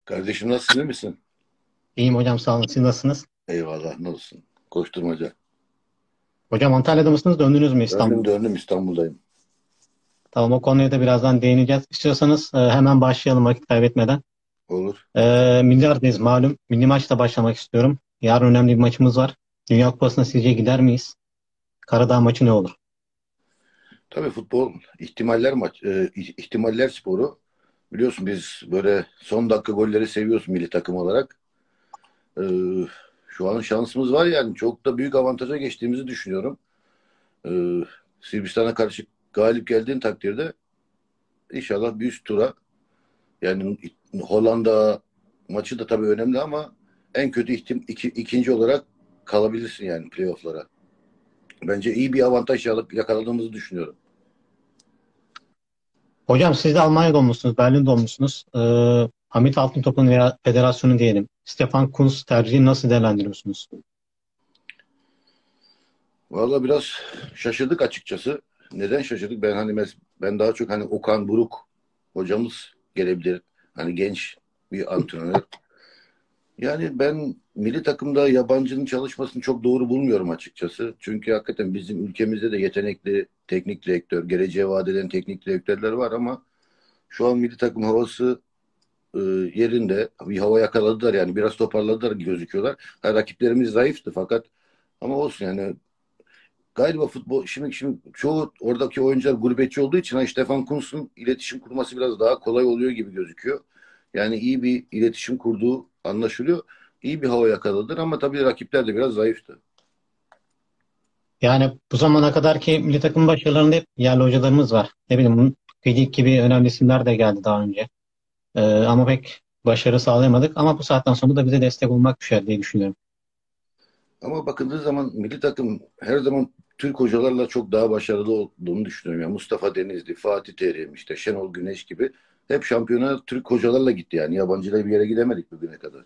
Kardeşim nasılsın, iyi misin? İyiyim hocam, sağ olun. Siz nasılsınız? Eyvallah, ne olsun. Koşturmaca. Hocam Antalya'da mısınız? Döndünüz mü Döndüm İstanbul'a? döndüm İstanbul'dayım. Tamam, o konuya da birazdan değineceğiz. İstiyorsanız hemen başlayalım vakit kaybetmeden. Olur. Milyardayız malum. Milli maçla başlamak istiyorum. Yarın önemli bir maçımız var. Dünya Kupası'na sizce gider miyiz? Karadağ maçı ne olur? Tabii futbol ihtimaller sporu. Biliyorsun biz böyle son dakika golleri seviyoruz milli takım olarak. E, Şu an şansımız var yani. Çok da büyük avantaja geçtiğimizi düşünüyorum. E, Sırbistan'a karşı galip geldiğin takdirde inşallah bir üst tura yani Hollanda maçı da tabii önemli ama en kötü ikinci olarak kalabilirsin yani playoff'lara. Bence iyi bir avantaj yakaladığımızı düşünüyorum. Hocam siz de Almanya doğmuşsunuz, Berlin doğmuşsunuz. Hamit Altıntop'un veya federasyonu diyelim. Stefan Kuntz tercihini nasıl değerlendiriyorsunuz? Valla biraz şaşırdık açıkçası. Neden şaşırdık? Ben daha çok hani Okan Buruk hocamız gelebilir. Hani genç bir antrenör. Yani ben milli takımda yabancının çalışmasını çok doğru bulmuyorum açıkçası. Çünkü hakikaten bizim ülkemizde de yetenekli teknik direktör, geleceğe vaat eden teknik direktörler var ama şu an milli takım havası e, yerinde. Bir hava yakaladılar yani biraz toparladılar gözüküyorlar. Ha, rakiplerimiz zayıftı fakat ama olsun yani galiba futbol şimdi çoğu oradaki oyuncular gurbetçi olduğu için Stefan Kuntz'un iletişim kurması biraz daha kolay oluyor gibi gözüküyor. Yani iyi bir iletişim kurduğu anlaşılıyor. İyi bir hava yakaladılar ama tabii rakipler de biraz zayıftı. Yani bu zamana kadar ki milli takım başarılarında hep yerli hocalarımız var. Ne bileyim, bunun Fidik gibi önemli isimler de geldi daha önce. Ama pek başarı sağlayamadık. Ama bu saatten sonra da bize destek olmak düşer diye düşünüyorum. Ama bakıldığı zaman milli takım her zaman Türk hocalarla çok daha başarılı olduğunu düşünüyorum. Yani Mustafa Denizli, Fatih Terim, işte Şenol Güneş gibi hep şampiyona Türk hocalarla gitti yani. Yabancıyla bir yere gidemedik bugüne kadar.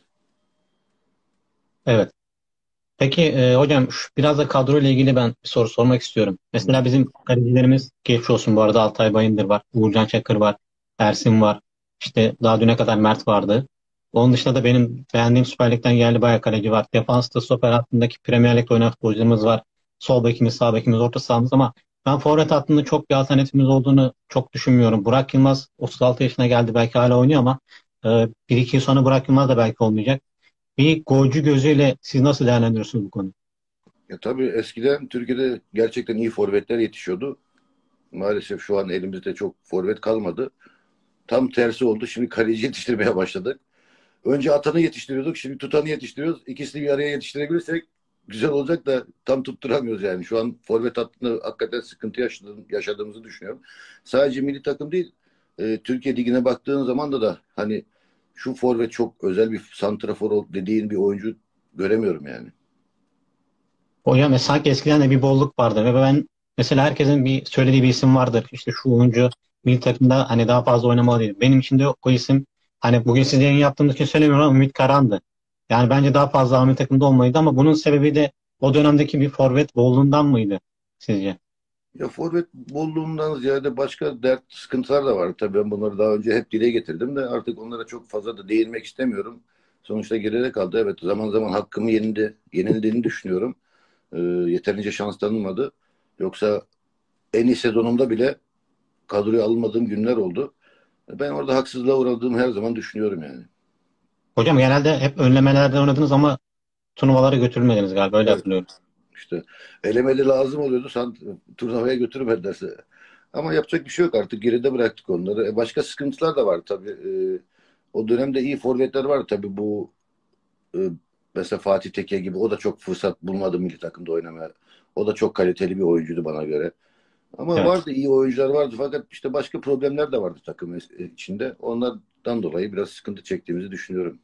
Evet. Peki hocam biraz da kadro ile ilgili ben bir soru sormak istiyorum. Hı. Mesela bizim kalecilerimiz geçmiş olsun bu arada, Altay Bayındır var, Uğurcan Çakır var, Ersin var. İşte daha düne kadar Mert vardı. Onun dışında da benim beğendiğim Süper Lig'den yerli bayağı kaleci var. Defansta, stoper hattındaki Premier Lig'de oynayan futbolcularımız var. Sol bekimiz, sağ bekimiz, orta sahamız ama ben forvet hattında çok bir alternatifimiz olduğunu çok düşünmüyorum. Burak Yılmaz 36 yaşına geldi, belki hala oynuyor ama 1-2 yıl sonra Burak Yılmaz da belki olmayacak. Bir golcü gözüyle siz nasıl değerlendiriyorsunuz bu konuyu? Tabii eskiden Türkiye'de gerçekten iyi forvetler yetişiyordu. Maalesef şu an elimizde çok forvet kalmadı. Tam tersi oldu. Şimdi kaleci yetiştirmeye başladık. Önce atanı yetiştiriyorduk. Şimdi tutanı yetiştiriyoruz. İkisini bir araya yetiştirebilirsek güzel olacak da tam tutturamıyoruz yani. Şu an forvet hattında hakikaten sıkıntı yaşadığımızı düşünüyorum. Sadece milli takım değil. Türkiye Ligi'ne baktığın zaman da hani şu forvet çok özel bir santrafor dediğin bir oyuncu göremiyorum yani. Hocam sanki eskiden de bir bolluk vardı ve ben mesela herkesin bir söylediği bir isim vardır. İşte şu oyuncu milli takımda hani daha fazla oynamalıydı. Benim için de o isim, hani bugün siz yayın yaptığımız için söylemiyorum ama Ümit Karan'dı. Yani bence daha fazla milli takımda olmalıydı ama bunun sebebi de o dönemdeki bir forvet bolluğundan mıydı sizce? Ya forvet bolluğundan ziyade başka dert, sıkıntılar da var. Tabii ben bunları daha önce hep dile getirdim de artık onlara çok fazla da değinmek istemiyorum. Sonuçta geride kaldı. Evet zaman zaman hakkımı yenildiğini düşünüyorum. Yeterince şans tanınmadı. Yoksa en iyi sezonumda bile kadroya alınmadığım günler oldu. Ben orada haksızlığa uğradığımı her zaman düşünüyorum yani. Hocam genelde hep önlemelerde oynadınız ama turnuvalara götürülmediniz galiba, öyle Evet. hatırlıyorum. İşte elemeli lazım oluyordu. Turnuvaya götürmedilerse. Ama yapacak bir şey yok artık. Geride bıraktık onları. Başka sıkıntılar da var tabii. O dönemde iyi forvetler var tabii. E, Mesela Fatih Tekke gibi o da çok fırsat bulmadı milli takımda oynamaya. O da çok kaliteli bir oyuncuydu bana göre. Ama Evet. vardı iyi oyuncular vardı fakat işte başka problemler de vardı takım içinde. Onlardan dolayı biraz sıkıntı çektiğimizi düşünüyorum.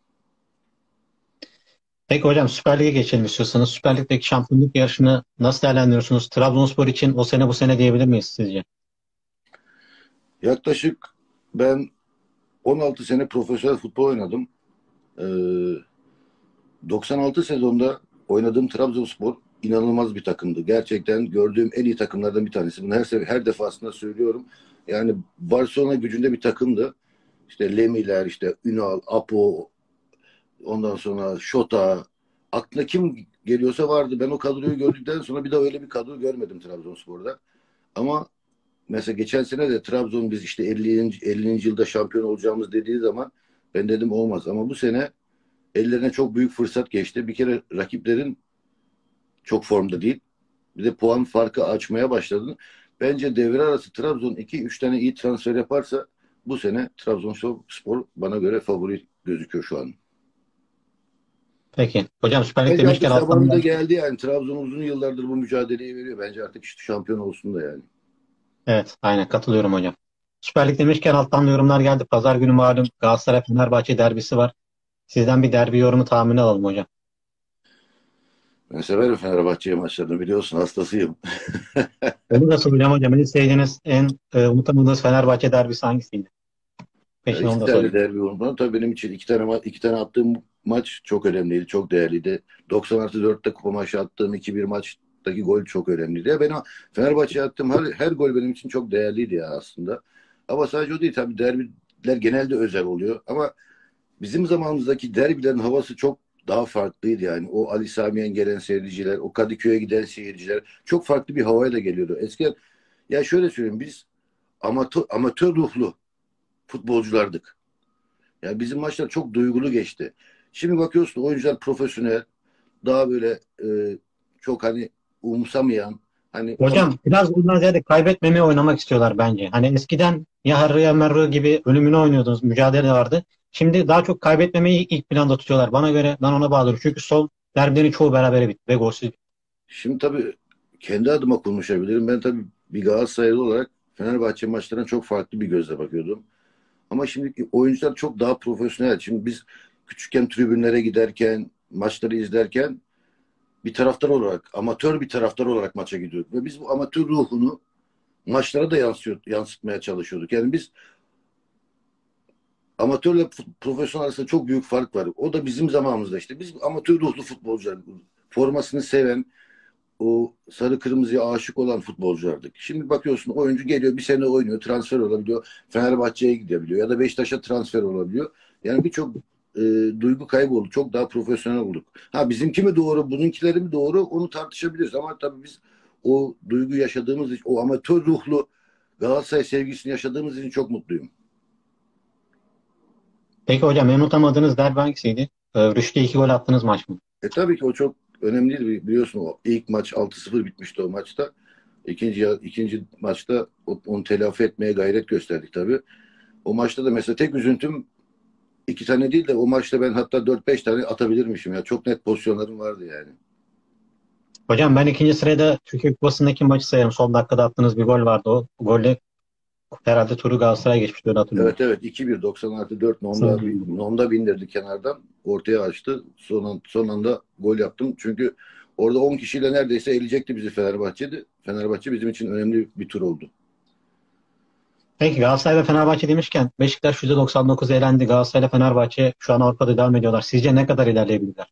Peki hocam Süper Lig'e geçelim istiyorsanız. Süper Lig'deki şampiyonluk yarışını nasıl değerlendiriyorsunuz? Trabzonspor için o sene bu sene diyebilir miyiz sizce? Yaklaşık ben 16 sene profesyonel futbol oynadım. Ee, 96 sezonda oynadığım Trabzonspor inanılmaz bir takımdı. Gerçekten gördüğüm en iyi takımlardan bir tanesi. Bunu her defasında söylüyorum. Yani Barcelona gücünde bir takımdı. İşte Lemiler, işte Ünal, Apo, ondan sonra Şota. Aklına kim geliyorsa vardı. Ben o kadroyu gördükten sonra bir daha öyle bir kadro görmedim Trabzonspor'da. Ama mesela geçen sene de Trabzon biz işte 50. yılda şampiyon olacağımız dediği zaman ben dedim olmaz. Ama bu sene ellerine çok büyük fırsat geçti. Bir kere rakiplerin çok formda değil. Bir de puan farkı açmaya başladı. Bence devre arası Trabzon 2-3 tane iyi transfer yaparsa bu sene Trabzonspor bana göre favori gözüküyor şu an. Peki. Hocam Süper Lig Bence demişken artık zamanı alttan da geldi yani. Trabzon uzun yıllardır bu mücadeleyi veriyor. Bence artık işte şampiyon olsun da yani. evet, aynen katılıyorum hocam. Süper Lig demişken alttan da yorumlar geldi. Pazar günü malum Galatasaray Fenerbahçe derbisi var. Sizden bir derbi yorumu tahmini alalım hocam. Ben severim Fenerbahçe'ye maçlarını biliyorsun hastasıyım. Onu da soracağım hocam. En sevdiğiniz, en unutamadığınız Fenerbahçe derbisi hangisiydi? Ya Peşine onu iki da tane sorayım. derbi unutmam. Tabii benim için iki tane attığım maç çok önemliydi, çok değerliydi. 90+4'te kupa maçı attığım 2-1 maçtaki gol çok önemliydi. Ya ben Fenerbahçe'ye attığım her gol benim için çok değerliydi ya aslında. Ama sadece o değil tabii derbiler genelde özel oluyor. Ama bizim zamanımızdaki derbilerin havası çok daha farklıydı yani. O Ali Samiyen gelen seyirciler, o Kadıköy'e giden seyirciler çok farklı bir havayla geliyordu. Eskiden ya şöyle söyleyeyim biz amatör ruhlu futbolculardık. Yani bizim maçlar çok duygulu geçti. Şimdi bakıyorsun oyuncular profesyonel, daha böyle çok hani umsamayan, hani Hocam biraz bundan ziyade kaybetmemeye oynamak istiyorlar bence. Hani eskiden ya Harry ya Merri gibi ölümüne oynuyordunuz. Mücadele vardı. Şimdi daha çok kaybetmemeyi ilk planda tutuyorlar. Bana göre ben ona bağlıyorum. Çünkü son derbilerin çoğu berabere bitti ve golsüz. şimdi tabii kendi adıma konuşabilirim. Ben tabii bir Galatasaraylı olarak Fenerbahçe maçlarına çok farklı bir gözle bakıyordum. Ama şimdiki oyuncular çok daha profesyonel. Şimdi biz küçükken tribünlere giderken, maçları izlerken bir taraftar olarak, amatör bir taraftar olarak maça gidiyorduk. Ve biz bu amatör ruhunu maçlara da yansıtmaya çalışıyorduk. Yani biz amatörle profesyonel arasında çok büyük fark var. O da bizim zamanımızda işte. Biz amatör ruhlu futbolcular, formasını seven, o sarı kırmızıya aşık olan futbolculardık. Şimdi bakıyorsun oyuncu geliyor bir sene oynuyor, transfer olabiliyor, Fenerbahçe'ye gidebiliyor ya da Beşiktaş'a transfer olabiliyor. Yani birçok e, duygu kaybı oldu. Çok daha profesyonel olduk. Ha bizimki mi doğru, bununkileri mi doğru onu tartışabiliriz ama tabii biz o duygu yaşadığımız için, o amatör ruhlu Galatasaray sevgisini yaşadığımız için çok mutluyum. Peki hocam en unutamadığınız derbi hangisiydi? Rüştü'ye 2 gol attığınız maç mı? Tabii ki o çok önemliydi. Biliyorsun o ilk maç 6-0 bitmişti o maçta. İkinci maçta onu telafi etmeye gayret gösterdik tabii. O maçta da mesela tek üzüntüm iki tane değil de o maçta ben hatta 4-5 tane atabilirmişim ya. Çok net pozisyonlarım vardı yani. Hocam ben ikinci sırada Türkiye Kupası'ndaki maçı sayarım. Son dakikada attığınız bir gol vardı. O golle herhalde turu Galatasaray geçmişti öyle hatırlıyorum. Evet evet 2-1 90+4 Nonda, Sanırım. Nonda bindirdi kenardan. Ortaya açtı. Son anda gol yaptım. Çünkü orada 10 kişiyle neredeyse eleyecekti bizi Fenerbahçe'di. Fenerbahçe bizim için önemli bir tur oldu. Peki Galatasaray ve Fenerbahçe demişken Beşiktaş %99 elendi. Galatasaray ile Fenerbahçe şu an Avrupa'da devam ediyorlar. Sizce ne kadar ilerleyebilirler?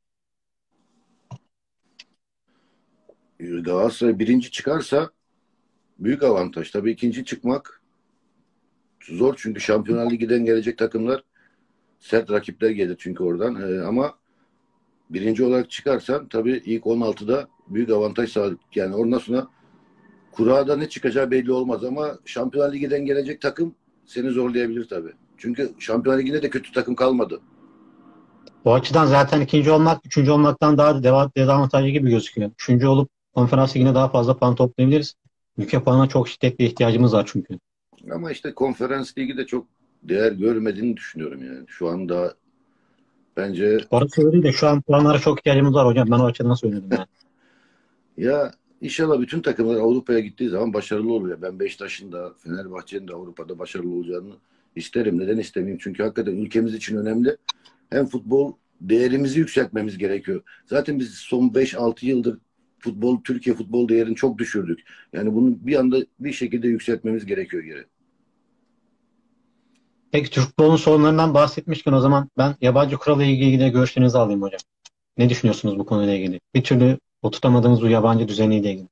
Galatasaray birinci çıkarsa büyük avantaj. Tabii ikinci çıkmak zor çünkü Şampiyonlar Ligi'den gelecek takımlar sert rakipler gelir çünkü oradan. Ama birinci olarak çıkarsan tabii ilk 16'da büyük avantaj sağladık. Yani ondan sonra kurada ne çıkacağı belli olmaz ama Şampiyonlar Ligi'den gelecek takım seni zorlayabilir tabii. Çünkü Şampiyonlar Ligi'nde de kötü takım kalmadı. Bu açıdan zaten ikinci olmak, üçüncü olmaktan daha dezavantajlı gibi gözüküyor. Üçüncü olup konferans ligine daha fazla puan toplayabiliriz. Ülke puanına çok şiddetli ihtiyacımız var çünkü. Ama işte Konferans Ligi de çok değer görmediğini düşünüyorum yani. Şu anda bence Orası öyle de şu an puanlara çok ihtiyacımız var hocam. Ben o açıdan söyledim yani. ya inşallah bütün takımlar Avrupa'ya gittiği zaman başarılı oluyor. Ben Beşiktaş'ın da Fenerbahçe'nin de Avrupa'da başarılı olacağını isterim. Neden istemeyeyim? Çünkü hakikaten ülkemiz için önemli. Hem futbol değerimizi yükseltmemiz gerekiyor. Zaten biz son 5-6 yıldır Türkiye futbol değerini çok düşürdük. Yani bunu bir anda bir şekilde yükseltmemiz gerekiyor geri. Peki Türk futbolunun sorunlarından bahsetmişken o zaman ben yabancı kurala ilgili de görüşlerinizi alayım hocam. Ne düşünüyorsunuz bu konuyla ilgili? Bir türlü oturtamadığımız bu yabancı düzeniyle ilgili.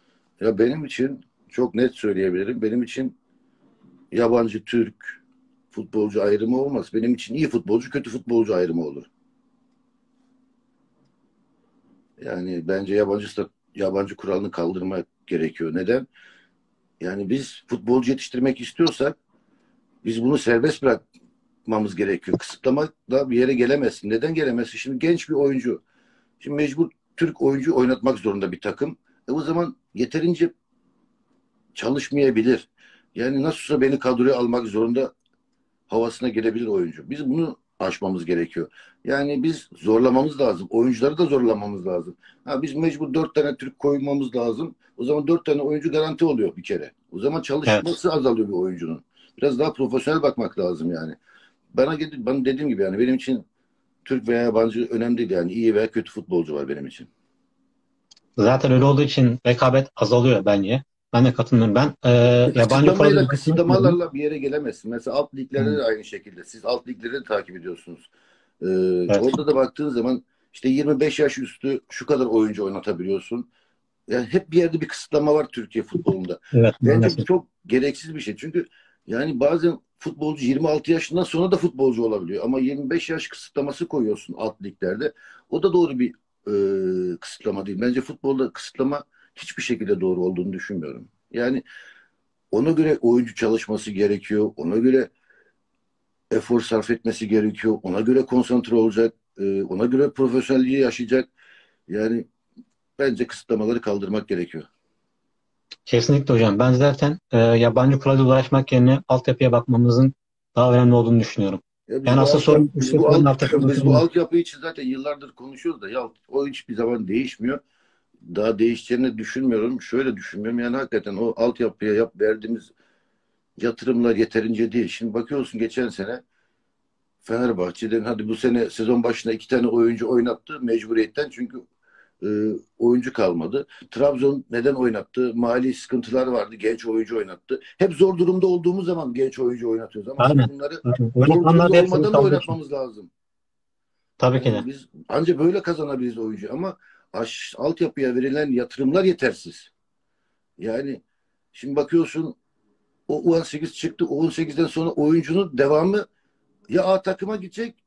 Ya benim için çok net söyleyebilirim. Benim için yabancı Türk futbolcu ayrımı olmaz. Benim için iyi futbolcu, kötü futbolcu ayrımı olur. Yani bence yabancı kuralını kaldırmak gerekiyor. Neden? Yani biz futbolcu yetiştirmek istiyorsak biz bunu serbest bırakmamız gerekiyor. Kısıtlamak da bir yere gelemezsin. Neden gelemezsin? Şimdi genç bir oyuncu. Şimdi mecbur Türk oyuncu oynatmak zorunda bir takım. O zaman yeterince çalışmayabilir. Yani nasılsa beni kadroya almak zorunda havasına gelebilir oyuncu. Biz bunu aşmamız gerekiyor. Yani biz zorlamamız lazım. Oyuncuları da zorlamamız lazım. Ha, biz mecbur 4 tane Türk koymamız lazım. O zaman 4 tane oyuncu garanti oluyor bir kere. O zaman Evet. çalışması azalıyor bir oyuncunun. Biraz daha profesyonel bakmak lazım yani. Bana dediğim gibi yani benim için Türk veya yabancı önemli değil yani iyi veya kötü futbolcu var benim için. Zaten öyle olduğu için rekabet azalıyor bence. Ben de katılıyorum. Ben yabancı kuralı düzeltmek diyorum. Kısıtlamalarla bir yere gelemezsin. Mesela alt liglerde Hmm, de aynı şekilde. Siz alt ligleri de takip ediyorsunuz. evet. Orada da baktığın zaman işte 25 yaş üstü şu kadar oyuncu oynatabiliyorsun. Yani hep bir yerde bir kısıtlama var Türkiye futbolunda. Evet, Bence bu maalesef. çok gereksiz bir şey. Çünkü yani bazen futbolcu 26 yaşından sonra da futbolcu olabiliyor. Ama 25 yaş kısıtlaması koyuyorsun alt liglerde. O da doğru bir kısıtlama değil. Bence futbolda kısıtlama hiçbir şekilde doğru olduğunu düşünmüyorum. Yani ona göre oyuncu çalışması gerekiyor. Ona göre efor sarf etmesi gerekiyor. Ona göre konsantre olacak. Ona göre profesyonelliği yaşayacak. Yani bence kısıtlamaları kaldırmak gerekiyor. Kesinlikle hocam. Ben zaten yabancı kurala ulaşmak yerine altyapıya bakmamızın daha önemli olduğunu düşünüyorum. Ya Yani asıl sorun yüksek kuralın altyapıda biz bu oturması. altyapı için zaten yıllardır konuşuyoruz da ya o hiçbir zaman değişmiyor. Daha değişeceğini düşünmüyorum. Şöyle düşünmüyorum. Yani hakikaten o altyapıya verdiğimiz yatırımlar yeterince değil. Şimdi bakıyorsun geçen sene Fenerbahçe'den hadi bu sene sezon başında 2 tane oyuncu oynattı mecburiyetten çünkü e, oyuncu kalmadı. Trabzon neden oynattı? Mali sıkıntılar vardı. Genç oyuncu oynattı. Hep zor durumda olduğumuz zaman genç oyuncu oynatıyoruz. Ama şimdi Aynen. bunları Aynen. zor Oynatmanlar durumda da hepsini olmadan da kaldığı için. oynatmamız lazım. Tabii ki de. Yani biz ancak böyle kazanabiliriz oyuncu. Ama altyapıya verilen yatırımlar yetersiz. Yani şimdi bakıyorsun o U18 çıktı. U18'den sonra oyuncunun devamı ya A takıma gidecek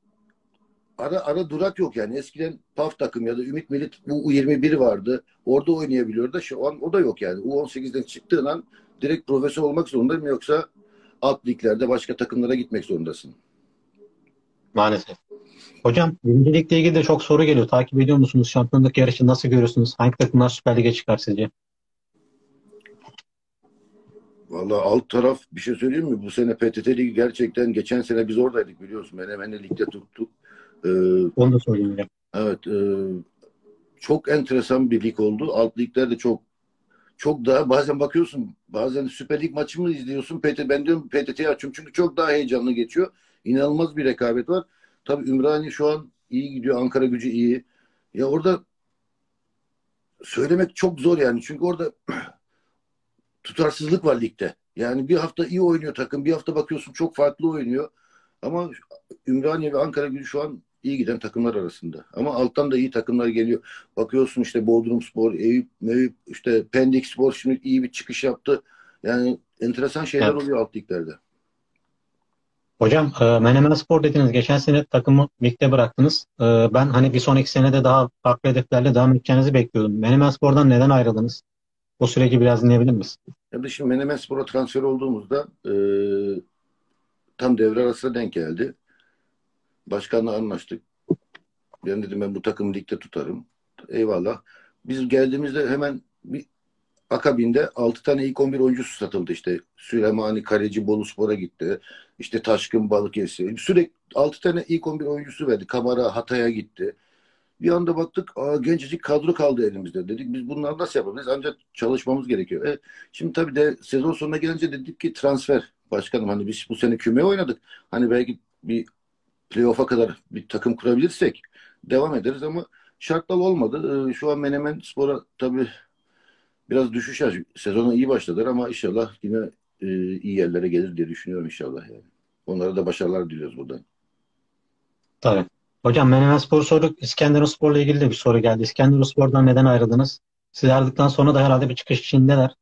ara durak yok yani. Eskiden PAF takım ya da Ümit Milli U21 vardı. Orada oynayabiliyordu da şu an o da yok yani. U18'den çıktığın an direkt profesyonel olmak zorundayım yoksa alt liglerde başka takımlara gitmek zorundasın. Maalesef. Hocam, birincilikle ilgili de çok soru geliyor. Takip ediyor musunuz? Şampiyonluk yarışı nasıl görüyorsunuz? Hangi takımlar Süper Lig'e çıkar sizce? Vallahi alt taraf bir şey söyleyeyim mi? Bu sene PTT Ligi gerçekten geçen sene biz oradaydık biliyorsun. Menemen'le ligde tuttuk. Ee, Onu da sorayım hocam. evet çok enteresan bir lig oldu. Alt ligler de çok daha bazen bakıyorsun bazen Süper Lig maçı mı izliyorsun? Ben diyorum PTT'yi açıyorum çünkü çok daha heyecanlı geçiyor. İnanılmaz bir rekabet var. Tabii Ümraniye şu an iyi gidiyor. Ankara Gücü iyi. Ya orada söylemek çok zor yani. Çünkü orada tutarsızlık var ligde. Yani bir hafta iyi oynuyor takım. Bir hafta bakıyorsun çok farklı oynuyor. Ama Ümraniye ve Ankara Gücü şu an iyi giden takımlar arasında. Ama alttan da iyi takımlar geliyor. Bakıyorsun işte Bodrumspor, Eyüp, işte Pendikspor şimdi iyi bir çıkış yaptı. Yani enteresan şeyler Evet. oluyor alt liglerde. Hocam, Menemenspor dediniz. Geçen sene takımı ligde bıraktınız. Ben hani bir sonraki sene de daha farklı hedeflerle devam edeceğinizi bekliyordum. Menemenspor'dan neden ayrıldınız? O süreci biraz dinleyebilir misin? Hem de şimdi Menemenspor'a transfer olduğumuzda tam devre arasına denk geldi. Başkanla anlaştık. Ben dedim bu takımı ligde tutarım. Eyvallah. Biz geldiğimizde hemen bir akabinde 6 tane ilk 11 oyuncusu satıldı işte. Süleymani Kaleci Boluspor'a gitti. İşte Taşkın Balıkesir. Sürekli 6 tane ilk 11 oyuncusu verdi. Kamara Hatay'a gitti. Bir anda baktık gencecik kadro kaldı elimizde. Dedik biz bunları nasıl yapabiliriz? Ancak çalışmamız gerekiyor. Şimdi tabii de sezon sonuna gelince dedik ki transfer. Başkanım hani biz bu sene kümeye oynadık. Hani belki bir playoff'a kadar bir takım kurabilirsek devam ederiz ama şartlar olmadı. Şu an Menemen Spor'a tabii biraz düşüş yaş. Sezona iyi başladılar ama inşallah yine iyi yerlere gelir diye düşünüyorum inşallah yani. Onlara da başarılar diliyoruz buradan. Tabii. Hocam, Menemenspor'u sorduk. İskenderunspor'la ilgili de bir soru geldi. İskenderunspor'dan neden ayrıldınız? Siz ayrıldıktan sonra da herhalde bir çıkış içindeler.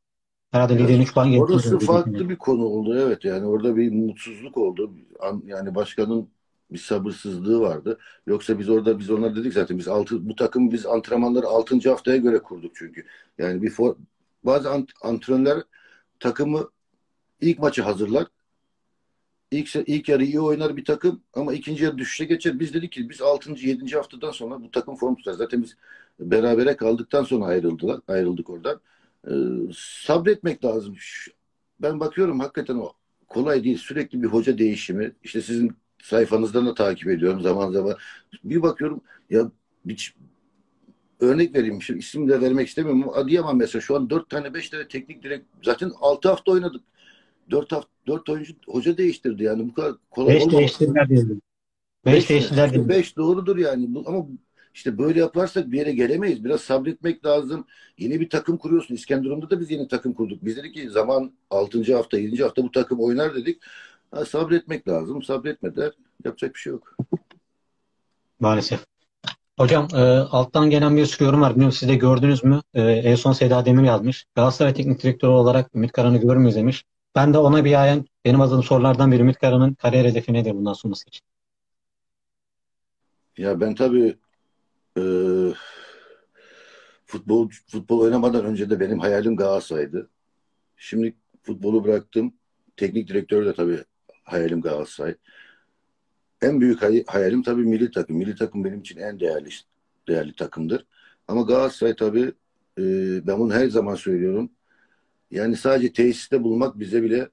Herhalde Biraz ligin 3 puan orası gerisinde diye farklı düşünüyorum. bir konu oldu. Evet, yani orada bir mutsuzluk oldu. Yani başkanın bir sabırsızlığı vardı. Yoksa biz onlar dedik zaten bu takım biz antrenmanları 6. haftaya göre kurduk çünkü. Yani bazı antrenörler takımı ilk maçı hazırlar. İlk yarı iyi oynar bir takım ama ikinci yarı düşüşe geçer. Biz dedik ki biz 6. 7. haftadan sonra bu takım form tutar. Zaten biz berabere kaldıktan sonra ayrıldık oradan. Ee, Sabretmek lazım. Ben bakıyorum hakikaten o kolay değil. Sürekli bir hoca değişimi. İşte sizin sayfanızdan da takip ediyorum zaman zaman. Bir bakıyorum ya, bir örnek vereyim. Şimdi isim de vermek istemiyorum ama Adıyaman mesela şu an 4 tane 5 tane teknik zaten 6 hafta oynadık. 4 oyuncu hoca değiştirdi yani bu kadar kolay 5 olmaması lazım. değiştirdiler diyelim. 5 5 mi? değiştirdiler İşte diyelim. 5 doğrudur yani. Ama işte böyle yaparsak bir yere gelemeyiz. Biraz sabretmek lazım. Yeni bir takım kuruyorsun. İskenderun'da da biz yeni takım kurduk. Biz dedik ki zaman 6. hafta 7. hafta bu takım oynar dedik. Ha, sabretmek lazım. Sabretmediler. Yapacak bir şey yok. Maalesef. Hocam alttan gelen bir sürü yorum var. Bilmiyorum siz de gördünüz mü? En son Seda Demir yazmış. Galatasaray Teknik Direktörü olarak Ümit Karan'ı görür müyüz demiş. Ben de ona benim adım sorulardan biri Ümit Karan'ın kariyer hedefi nedir bundan sonrası için? Ya ben tabii e, futbol oynamadan önce de benim hayalim Galatasaray'dı. Şimdi futbolu bıraktım. Teknik direktör de tabii hayalim Galatasaray. En büyük hayalim tabii milli takım. Milli takım benim için en değerli takımdır. Ama Galatasaray tabii ben bunu her zaman söylüyorum. Yani sadece tesiste bulunmak bize bile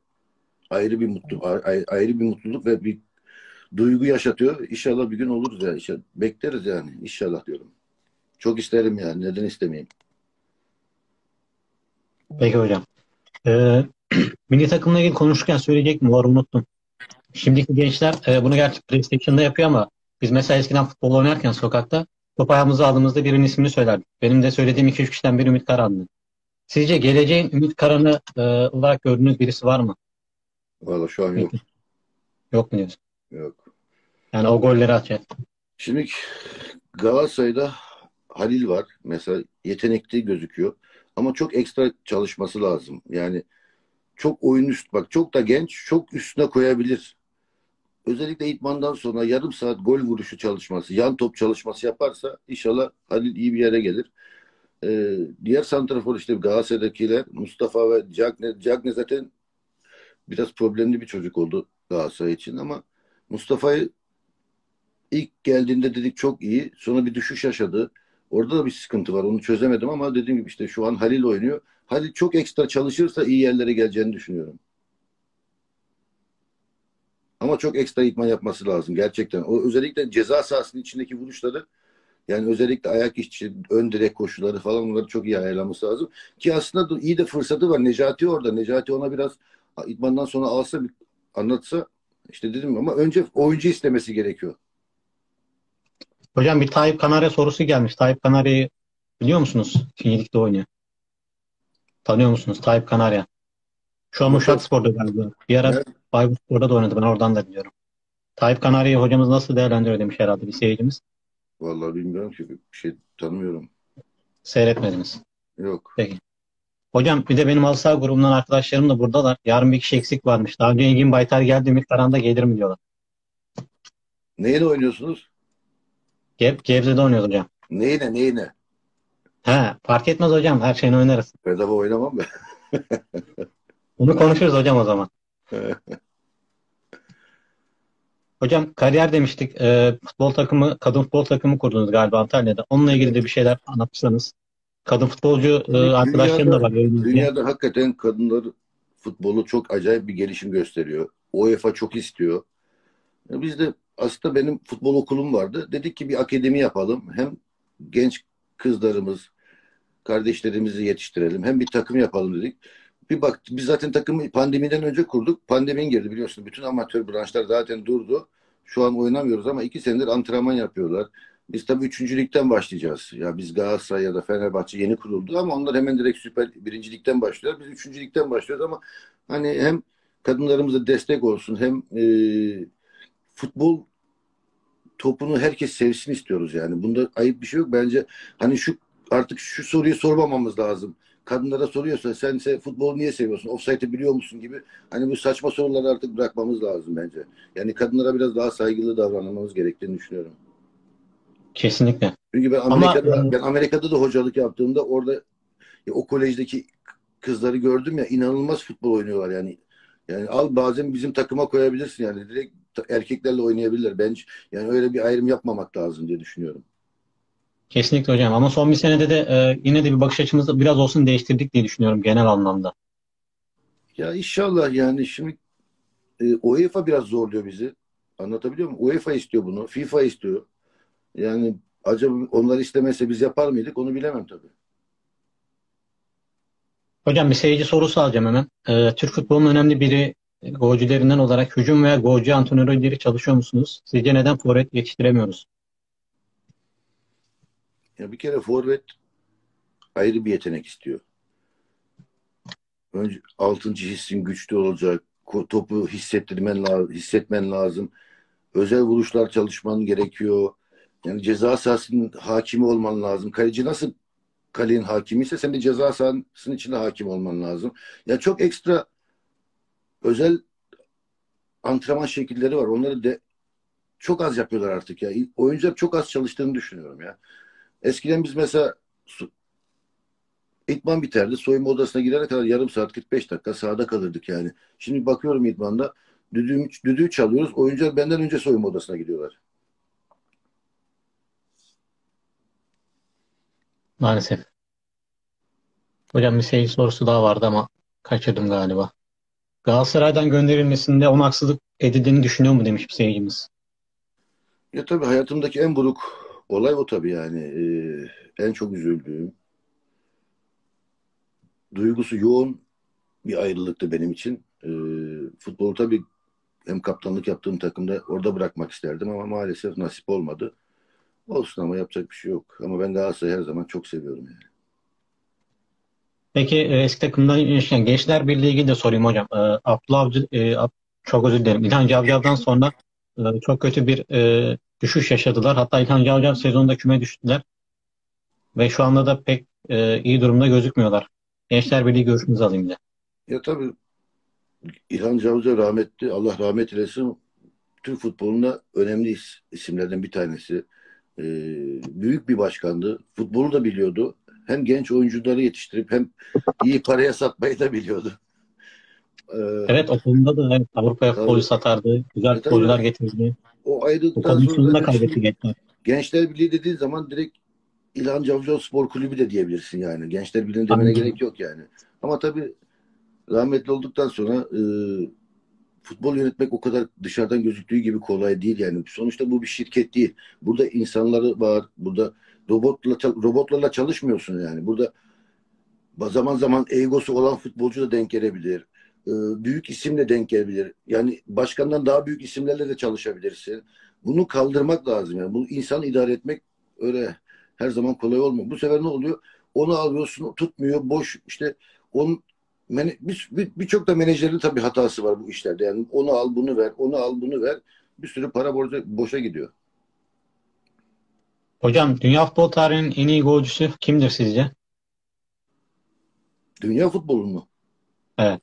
ayrı bir mutluluk ve bir duygu yaşatıyor. İnşallah bir gün oluruz ya. İnşallah, bekleriz yani. İnşallah diyorum. Çok isterim yani. Neden istemeyeyim? Peki hocam. E, milli takımla ilgili konuşurken söyleyecektim. Var unuttum. Şimdiki gençler bunu gerçi PlayStation'da yapıyor ama biz mesela eskiden futbol oynarken sokakta top ayağımıza aldığımızda birinin ismini söylerdik. Benim de söylediğim 2-3 kişiden biri Ümit Karan'dı. Sizce geleceğin Ümit Karan'ı olarak gördüğünüz birisi var mı? Valla şu an yok. Peki. Yok mu diyorsun? Yok. Yani o golleri atacak. Şimdi Galatasaray'da Halil var. Mesela yetenekli gözüküyor. Ama çok ekstra çalışması lazım. Yani çok oyun üst bak, çok da genç, çok üstüne koyabilir. Özellikle idmandan sonra yarım saat gol vuruşu çalışması, yan top çalışması yaparsa inşallah Halil iyi bir yere gelir. Diğer santrafor işte Galatasaray'dakiler Mustafa ve Cagne. Cagne zaten biraz problemli bir çocuk oldu Galatasaray için ama Mustafa'yı ilk geldiğinde dedik çok iyi. Sonra bir düşüş yaşadı. Orada da bir sıkıntı var. Onu çözemedim ama dediğim gibi işte şu an Halil oynuyor. Halil çok ekstra çalışırsa iyi yerlere geleceğini düşünüyorum. Ama çok ekstra idman yapması lazım gerçekten. O özellikle ceza sahasının içindeki vuruşları, yani özellikle ayak içi, ön direk koşuları falan onları çok iyi ayarlaması lazım. Ki aslında iyi de fırsatı var. Necati orada. Necati ona biraz idmandan sonra alsa anlatsa işte dedim ama önce oyuncu istemesi gerekiyor. Hocam bir Tayyip Kanarya sorusu gelmiş. Tayyip Kanarya'yı biliyor musunuz? Finyelik'te oynuyor. Tanıyor musunuz Tayyip Kanarya? Şu an Amatör. Uşakspor'da galiba. Bir ara Ne? Bayburtspor'da da oynadı. Ben oradan da biliyorum. Tayyip Kanarya'yı hocamız nasıl değerlendiriyor demiş herhalde bir seyircimiz. Vallahi bilmiyorum ki, bir şey tanımıyorum. Seyretmediniz. Yok. Peki. Hocam bir de benim halı saha grubundan arkadaşlarım da buradalar. Yarın bir kişi eksik varmış. Daha önce Engin Baytar geldi. Ümit Karan da gelir mi diyorlar. Neyine oynuyorsunuz? Gebze'de oynuyoruz hocam. Neyine? He, fark etmez hocam. Her şeyini oynarız. Bedava oynamam ben. Bunu konuşuruz hocam o zaman. Hocam kariyer demiştik. Futbol takımı, kadın futbol takımı kurdunuz galiba Antalya'da. Onunla ilgili de Evet. bir şeyler anlatırsanız. Kadın futbolcu Şimdi arkadaşlarım da var elimizde. dünyada hakikaten kadınlar futbolu çok acayip bir gelişim gösteriyor. UEFA çok istiyor. Biz de aslında benim futbol okulum vardı. Dedik ki bir akademi yapalım. Hem genç kızlarımız, kardeşlerimizi yetiştirelim. Hem bir takım yapalım dedik. Bir baktık biz zaten takımı pandemiden önce kurduk. Pandemi girdi biliyorsunuz. Bütün amatör branşlar zaten durdu. Şu an oynamıyoruz ama 2 senedir antrenman yapıyorlar. Biz tabii 3. ligden başlayacağız. Ya biz Galatasaray ya da Fenerbahçe yeni kuruldu ama onlar hemen direkt Süper 1. ligden başlıyorlar. Biz 3. ligden başlıyoruz ama hani hem kadınlarımıza destek olsun hem futbol topunu herkes sevsin istiyoruz yani. Bunda ayıp bir şey yok. Bence hani artık şu soruyu sormamamız lazım. kadınlara soruyorsa sen futbolu niye seviyorsun? Ofsayt'ı biliyor musun gibi. Hani bu saçma soruları artık bırakmamız lazım bence. Yani kadınlara biraz daha saygılı davranmamız gerektiğini düşünüyorum. Kesinlikle. Çünkü Ama Ben Amerika'da da hocalık yaptığımda orada o kolejdeki kızları gördüm ya, inanılmaz futbol oynuyorlar yani. Yani al, bazen bizim takıma koyabilirsin yani, direkt erkeklerle oynayabilirler. Ben yani öyle bir ayrım yapmamak lazım diye düşünüyorum. kesinlikle hocam. Ama son bir senede de yine de bir bakış açımızı biraz olsun değiştirdik diye düşünüyorum genel anlamda. Ya inşallah yani şimdi UEFA biraz zorluyor bizi. Anlatabiliyor muyum? UEFA istiyor bunu. FIFA istiyor. Yani acaba onlar istemese biz yapar mıydık? Onu bilemem tabii. Hocam bir seyirci sorusu alacağım hemen. Türk futbolunun önemli biri golcülerinden olarak hücum veya golcü antrenörleri çalışıyor musunuz? Sizce neden forvet yetiştiremiyoruz? Ya bir kere forvet ayrı bir yetenek istiyor. Önce altıncı hissin güçlü olacak. Topu hissetmen lazım. Özel vuruşlar çalışman gerekiyor. Yani ceza sahasının hakimi olman lazım. Kaleci nasıl kalenin hakimi ise sen de ceza sahasının içinde hakim olman lazım. Ya çok ekstra özel antrenman şekilleri var. Onları de çok az yapıyorlar artık ya. Oyuncular çok az çalıştığını düşünüyorum ya. Eskiden biz mesela İdman biterdi. Soyunma odasına girene kadar yarım saat 45 dakika sahada kalırdık yani. Şimdi bakıyorum idmanda düdüğü çalıyoruz. Oyuncular benden önce soyunma odasına gidiyorlar. Maalesef. Hocam bir seyirci sorusu daha vardı ama kaçırdım galiba. Galatasaray'dan gönderilmesinde ona haksızlık edildiğini düşünüyor mu demiş bir seyircimiz. Ya tabii hayatımdaki en buruk olay o tabii yani. En çok üzüldüğüm, duygusu yoğun bir ayrılıktı benim için. Futbolu tabii hem kaptanlık yaptığım takımda orada bırakmak isterdim ama maalesef nasip olmadı. Olsun ama yapacak bir şey yok. Ama ben Galatasaray'ı her zaman çok seviyorum yani. Peki eski takımdan yaşayan Gençler Birliği ilgili de sorayım hocam. Abdullah Avcı, çok özür dilerim. İlhan Cavcav'dan sonra çok kötü bir düşüş yaşadılar. Hatta İlhan Cavcav sezonda küme düştüler ve şu anda da pek iyi durumda gözükmüyorlar. Gençler Birliği görüşünüzü alayım da. Ya tabii İlhan Cavcı rahmetli, Allah rahmet eylesin, Türk futbolunda önemli isimlerden bir tanesi. Ee, Büyük bir başkandı. Futbolu da biliyordu. Hem genç oyuncuları yetiştirip hem iyi paraya satmayı da biliyordu. Ee, Evet, o konuda da evet, Avrupa'ya futbolcu tabii, satardı. Güzel tabii futbolcular getirdi. o Bu ayrıldıktan sonra kondisyonunu da zaten kaybetti şimdi gençler. Gençler Birliği dediğin zaman direkt İlhan Cavcı Spor Kulübü de diyebilirsin yani. Gençler Birliği demene Aynen. gerek yok yani. Ama tabii rahmetli olduktan sonra futbol yönetmek o kadar dışarıdan gözüktüğü gibi kolay değil yani. Sonuçta bu bir şirket değil. Burada insanları var. Burada robotlarla çalışmıyorsun yani. Burada zaman zaman egosu olan futbolcu da denk gelebilir. Büyük isimle denk gelebilir. Yani başkandan daha büyük isimlerle de çalışabilirsin. Bunu kaldırmak lazım yani. Bu insanı idare etmek öyle her zaman kolay olmuyor. Bu sefer ne oluyor? Onu alıyorsun, tutmuyor, boş işte onun birçok da menajerin tabii hatası var bu işlerde. Yani onu al, bunu ver, onu al, bunu ver. Bir sürü para boşa gidiyor. Hocam dünya futbol tarihinin en iyi golcüsü kimdir sizce? Dünya futbolu mu? Evet.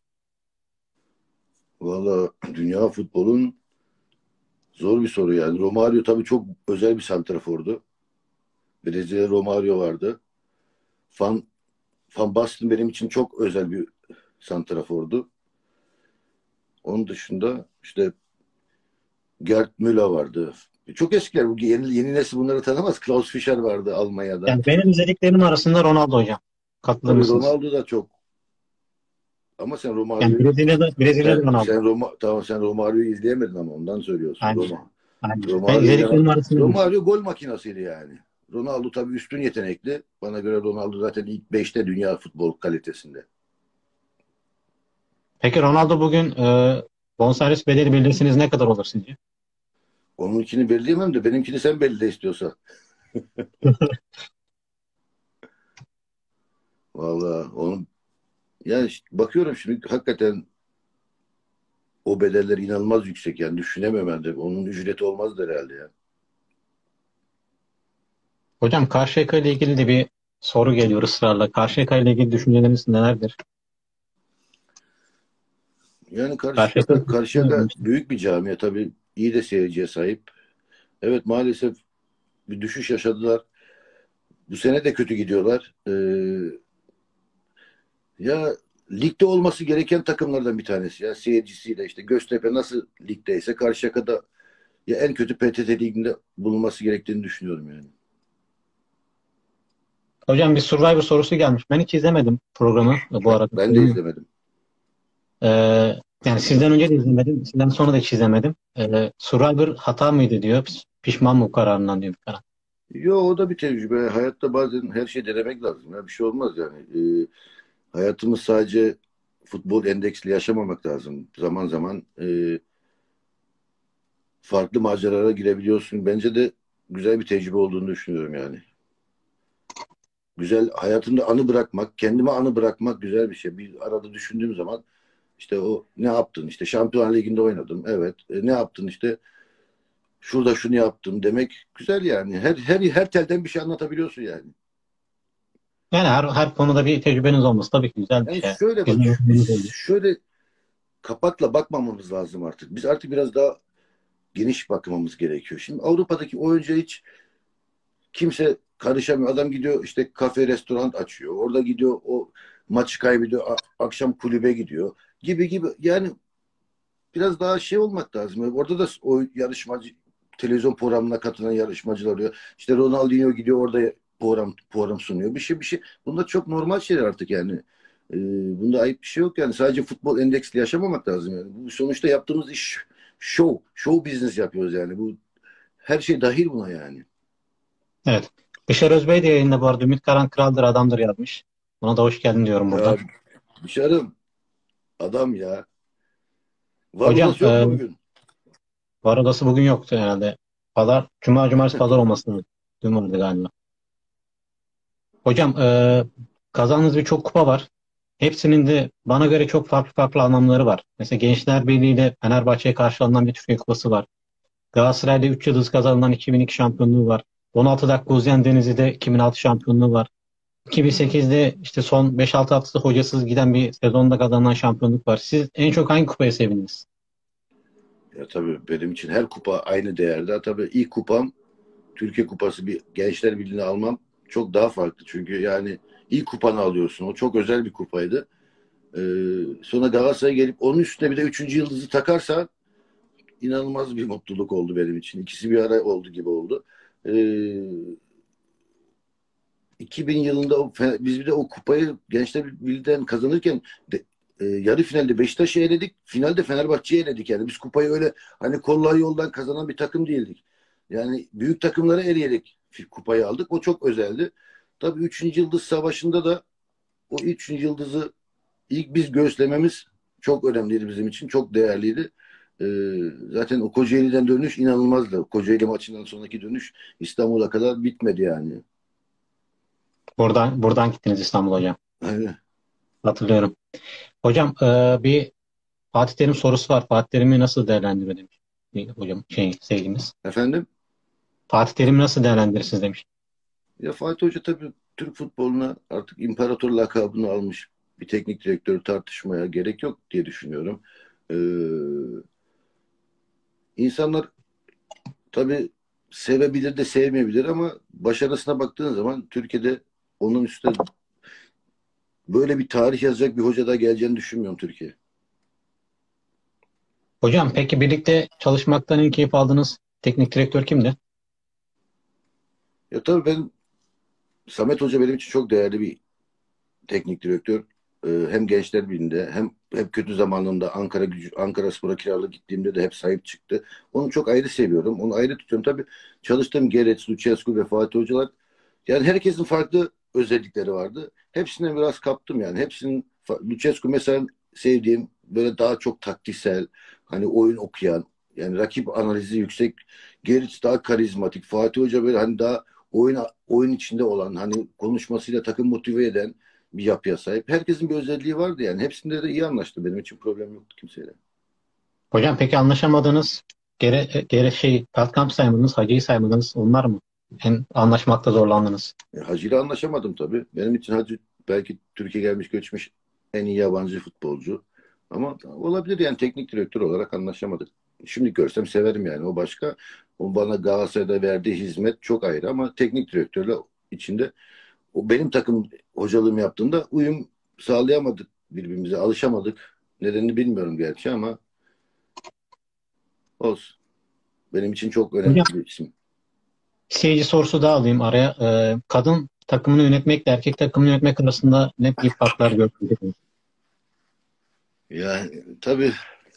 Valla dünya futbolun zor bir soru yani. Romario tabii çok özel bir santrafordu. Brezilya Romario vardı. Van, Van Basten benim için çok özel bir santrafordu. Onun dışında işte Gerd Müller vardı. Çok eskiler. Bu yeni nesil bunları tanımaz. Klaus Fischer vardı Almanya'da. Yani benim izlediklerim arasında Ronaldo hocam. Katılır Tabii mısınız? Ronaldo da çok. Ama sen Yani Romario'yu Brezilya'da Ronaldo. Tamam, sen Romario'yu izleyemedin ama ondan söylüyorsun. Aynen. Aynen. Ben Romario izlediklerim arasında. Romario gol makinasıydı yani. Ronaldo tabii üstün yetenekli. Bana göre Ronaldo zaten ilk beşte dünya futbol kalitesinde. Peki Ronaldo bugün bonservis bedeli belirleseniz ne kadar olur sizce? Onunkini belirleyemem de benimkini sen belirle istiyorsan. Vallahi onun yani işte bakıyorum şimdi hakikaten o bedeller inanılmaz yüksek yani düşünemem ben de. Onun ücreti olmaz herhalde ya. Hocam Karşıyaka ile ilgili de bir soru geliyor ısrarla. Karşıyaka ile ilgili düşünceleriniz nelerdir? Yani Karşıyaka Karşıyaka büyük bir camia tabii, iyi de seyirciye sahip. Evet, maalesef bir düşüş yaşadılar. Bu sene de kötü gidiyorlar. Ya ligde olması gereken takımlardan bir tanesi ya, seyircisiyle. İşte Göztepe nasıl ligdeyse Karşıyaka'da ya en kötü PTT liginde bulunması gerektiğini düşünüyorum yani. Hocam bir Survivor sorusu gelmiş. Ben hiç izlemedim programı bu arada. Ben de izlemedim. Ee, Yani sizden önce de izlemedim. Sizden sonra da hiç izlemedim. Survivor hata mıydı diyor. Pişman mı bu kararından diyor bir karar. Yo, o da bir tecrübe. Hayatta bazen her şeyi denemek lazım. Ya bir şey olmaz yani. Hayatımız sadece futbol endeksli yaşamamak lazım. Zaman zaman farklı maceralara girebiliyorsun. Bence de güzel bir tecrübe olduğunu düşünüyorum yani. Güzel, hayatımda anı bırakmak, kendime anı bırakmak güzel bir şey. Bir arada düşündüğüm zaman işte o ne yaptın? İşte Şampiyonlar Ligi'nde oynadım. Evet. Ne yaptın işte? Şurada şunu yaptım demek güzel yani. Her telden bir şey anlatabiliyorsun yani. Yani her konuda bir tecrübeniz olması tabii ki güzel bir Yani şey. şöyle bak, Güzel biz bir oluyor. şöyle kapakla bakmamamız lazım artık. Biz artık biraz daha geniş bakmamız gerekiyor. Şimdi Avrupa'daki oyuncuya hiç kimse karışamıyor. Adam gidiyor işte kafe, restoran açıyor. Orada gidiyor, o maçı kaybediyor. Akşam kulübe gidiyor. Gibi gibi. Yani biraz daha şey olmak lazım. Orada da o yarışmacı, televizyon programına katılan yarışmacılar oluyor. İşte Ronaldinho gidiyor orada program sunuyor. Bir şey. Bunlar çok normal şeyler artık yani. Bunda ayıp bir şey yok yani. Sadece futbol endeksli yaşamamak lazım yani. Bu sonuçta yaptığımız iş show business yapıyoruz yani. Bu her şey dahil buna yani. Evet. Bişar Özbey de yayında bu arada Ümit Karan kraldır adamdır yazmış. Ona da hoş geldin diyorum buradan. Ya dışarım adam ya. Var Hocam odası yok mu bugün? var odası bugün yoktu herhalde. Cumartesi pazar olmasını duymadı galiba. Hocam kazandığınız birçok kupa var. Hepsinin de bana göre çok farklı farklı anlamları var. Mesela Gençler Birliği ile Fenerbahçe'ye karşı alınan bir Türkiye Kupası var. Galatasaray'da 3 yıldız kazanılan 2002 şampiyonluğu var. 16 dakika uzayan Denizli'de 2006 şampiyonluğu var. 2008'de işte son 5-6 haftası hocasız giden bir sezonda kazanılan şampiyonluk var. Siz en çok hangi kupaya sevindiniz? Ya tabii benim için her kupa aynı değerde. Tabii ilk kupam Türkiye Kupası, bir Gençler Birliği'ni almam çok daha farklı. Çünkü yani ilk kupanı alıyorsun. O çok özel bir kupaydı. Sonra Galatasaray'a gelip onun üstüne bir de üçüncü yıldızı takarsan inanılmaz bir mutluluk oldu benim için. İkisi bir ara oldu gibi oldu. Ee, 2000 yılında biz bir de o kupayı Gençler Birliği'den kazanırken yarı finalde Beşiktaş'ı eledik. Finalde Fenerbahçe'yi eledik yani. Biz kupayı öyle hani kolay yoldan kazanan bir takım değildik. Yani büyük takımları eleyerek kupayı aldık. O çok özeldi. Tabii 3. Yıldız Savaşı'nda da o 3. yıldızı ilk biz göğüslememiz çok önemliydi bizim için. Çok değerliydi. Zaten o Kocaeli'den dönüş inanılmazdı. Kocaeli maçından sonraki dönüş İstanbul'a kadar bitmedi yani. Buradan gittiniz İstanbul hocam. Aynen. Hatırlıyorum. Hocam bir Fatih Terim sorusu var. Fatih Terim'i nasıl değerlendiriyor demiş. Hocam sevgimiz. Efendim? Fatih Terim'i nasıl değerlendirirsiniz demiş. Ya Fatih Hoca tabii Türk futboluna artık imparator lakabını almış bir teknik direktörü, tartışmaya gerek yok diye düşünüyorum. Ee, insanlar tabii sevebilir de sevmeyebilir ama başarısına baktığın zaman Türkiye'de onun üstüne böyle bir tarih yazacak bir hoca da geleceğini düşünmüyorum Türkiye. Hocam peki birlikte çalışmaktan en keyif aldığınız teknik direktör kimdi? Ya tabii Samet Hoca benim için çok değerli bir teknik direktör. Hem Gençler Birliği'nde hem hep kötü zamanında Ankaraspor'a kiralık gittiğimde de hep sahip çıktı. Onu çok ayrı seviyorum. Onu ayrı tutuyorum. Tabii çalıştığım Gereç, Lucescu ve Fatih Hocalar, yani herkesin farklı özellikleri vardı. Hepsinden biraz kaptım yani. Lucescu mesela sevdiğim, böyle daha çok taktiksel, hani oyun okuyan, yani rakip analizi yüksek. Geriç daha karizmatik. Fatih Hoca böyle hani daha oyun içinde olan, hani konuşmasıyla takım motive eden bir yapıya sahip. Herkesin bir özelliği vardı yani. Hepsinde de iyi anlaştı. Benim için problem yoktu kimseyle. Hocam peki anlaşamadığınız Pelkamp saymadınız, Hacı'yı saymadınız onlar mı? En anlaşmakta zorlandınız? Hacı ile anlaşamadım tabii. Benim için Hacı belki Türkiye gelmiş göçmüş en iyi yabancı futbolcu. Ama olabilir yani teknik direktör olarak anlaşamadık. Şimdi görsem severim yani o başka. O bana Galatasaray'da verdiği hizmet çok ayrı ama teknik direktörle içinde o benim takım hocalığım yaptığında uyum sağlayamadık birbirimize, alışamadık. Nedenini bilmiyorum gerçi ama olsun. Benim için çok önemli Hocam bir isim. bir seyirci sorusu daha alayım araya. Kadın takımını yönetmekle erkek takımını yönetmek arasında ne gibi farklar gördünüz? Yani tabii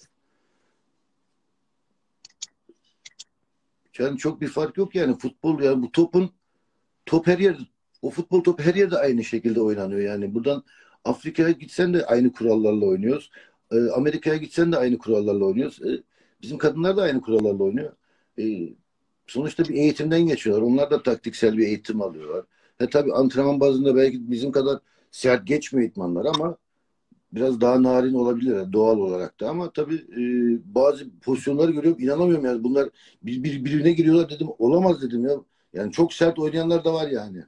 yani çok bir fark yok yani futbol yani bu top her yerde o futbol topu her yerde aynı şekilde oynanıyor yani buradan Afrika'ya gitsen de aynı kurallarla oynuyoruz. Amerika'ya gitsen de aynı kurallarla oynuyoruz. Bizim kadınlar da aynı kurallarla oynuyor. E, Sonuçta bir eğitimden geçiyorlar. Onlar da taktiksel bir eğitim alıyorlar. Tabii antrenman bazında belki bizim kadar sert geçmiyor idmanlar ama biraz daha narin olabilir yani doğal olarak da ama tabii bazı pozisyonları görüyorum inanamıyorum yani bunlar birbirine giriyorlar dedim olamaz dedim ya. Yani çok sert oynayanlar da var yani.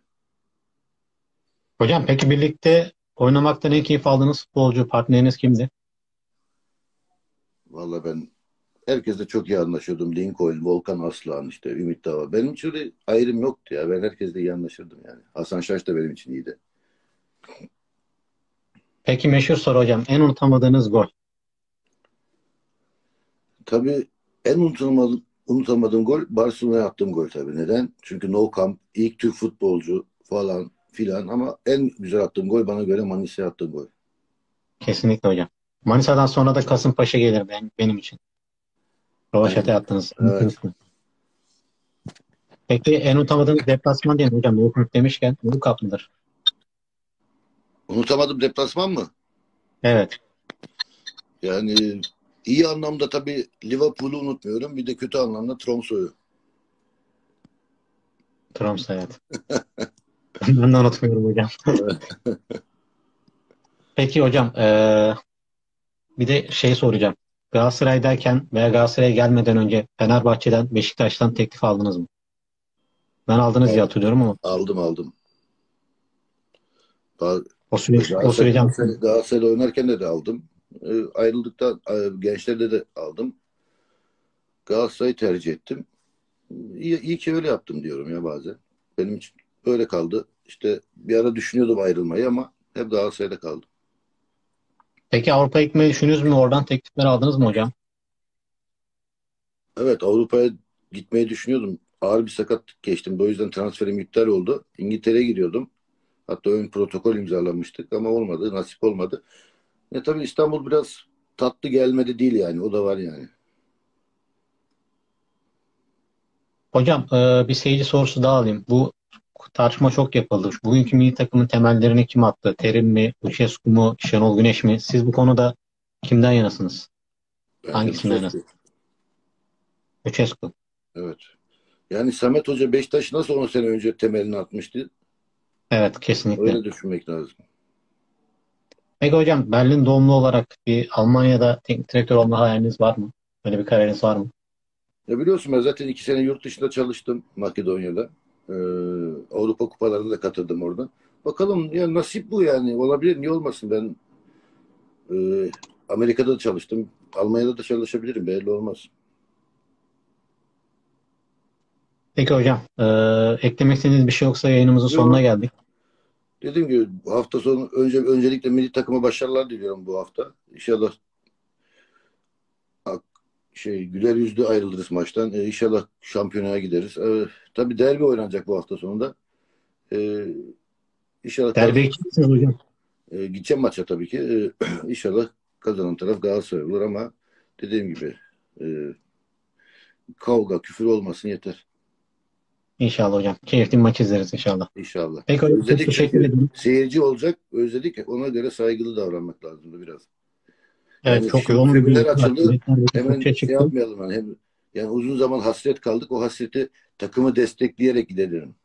Hocam peki birlikte oynamaktan en keyif aldığınız futbolcu partneriniz kimdi? Vallahi ben herkesle çok iyi anlaşıyordum. Lincoln, Volkan Aslan işte Ümit Dava. Benim için öyle ayrım yoktu ya. Ben herkesle iyi anlaşırdım yani. Hasan Şaş da benim için iyiydi. Peki meşhur soru hocam. En unutamadığınız gol. Tabii en unutamadığım gol Barcelona'ya attığım gol tabii. Neden? Çünkü No Camp ilk Türk futbolcu falan filan ama en güzel attığım gol bana göre Manisa'ya attığım gol. Kesinlikle hocam. Manisa'dan sonra da Kasımpaşa gelir benim için. Rovaşata Aynen. attınız. Evet. Peki en unutamadığınız deplasman diyelim hocam. Liverpool demişken World Cup mıdır? Unutamadım deplasman mı? Evet. Yani iyi anlamda tabii Liverpool'u unutmuyorum. Bir de kötü anlamda Tromso'yu. Tromsø evet. Ben de unutmuyorum hocam. Peki hocam bir de şey soracağım. Galatasaray'dayken veya Galatasaray'a gelmeden önce Fenerbahçe'den Beşiktaş'tan teklif aldınız mı? Ben aldınız diye hatırlıyorum ama Aldım. Daha, o süreci anlatın. Galatasaray'da oynarken de aldım. Ayrıldıktan gençlerde de aldım. Galatasaray'ı tercih ettim. İyi ki öyle yaptım diyorum ya bazen. Benim için öyle kaldı. İşte bir ara düşünüyordum ayrılmayı ama hep Galatasaray'da kaldım. Peki Avrupa'ya gitmeyi düşünüyoruz mu? Oradan teklifler aldınız mı hocam? Evet Avrupa'ya gitmeyi düşünüyordum. Ağır bir sakatlık geçtim. O yüzden transferim iptal oldu. İngiltere'ye gidiyordum. Hatta ön protokol imzalamıştık ama olmadı. Nasip olmadı. Tabii İstanbul biraz tatlı gelmedi değil yani. O da var yani. Hocam bir seyirci sorusu daha alayım. Bu tartışma çok yapıldı. Bugünkü milli takımın temellerini kim attı? Terim mi, Lucescu mu, Şenol Güneş mi? Siz bu konuda kimden yanasınız? Bence Hangisinden Lucescu. yanasınız? Lucescu. Evet. Yani Samet Hoca Beşiktaş nasıl 10 sene önce temelini atmıştı? Evet, kesinlikle. Öyle düşünmek lazım. Peki hocam Berlin doğumlu olarak bir Almanya'da teknik direktör olma hayaliniz var mı? Böyle bir kararınız var mı? Biliyorsun ben zaten 2 sene yurt dışında çalıştım Makedonya'da. Ee, Avrupa kupalarına da katıldım orada. Bakalım ya nasip bu yani. Olabilir niye olmasın ben Amerika'da da çalıştım. Almanya'da da çalışabilirim belli olmaz. Peki hocam eklemek istediğiniz bir şey yoksa yayınımızın sonuna Yok. geldik. Dediğim gibi bu hafta sonu öncelikle milli takıma başarılar diliyorum bu hafta. İnşallah güler yüzlü ayrılırız maçtan. İnşallah şampiyonaya gideriz. Tabii derbi oynanacak bu hafta sonunda. Ee, İnşallah Derbi kimsiniz hocam? gideceğim maça tabii ki. İnşallah kazanan taraf Galatasaray olur ama dediğim gibi e, kavga, küfür olmasın yeter. İnşallah hocam. Keyifli maç izleriz inşallah. İnşallah. Peki hocam çok Özledik teşekkür çünkü ederim. seyirci olacak. Özledik. Ona göre saygılı davranmak lazımdı biraz. Evet Yani çok şimdi yoğun bir tribünler gündem var. açıldı. Biletler de Hemen çokça şey çıktı. yapmayalım yani uzun zaman hasret kaldık. O hasreti takımı destekleyerek gidelim.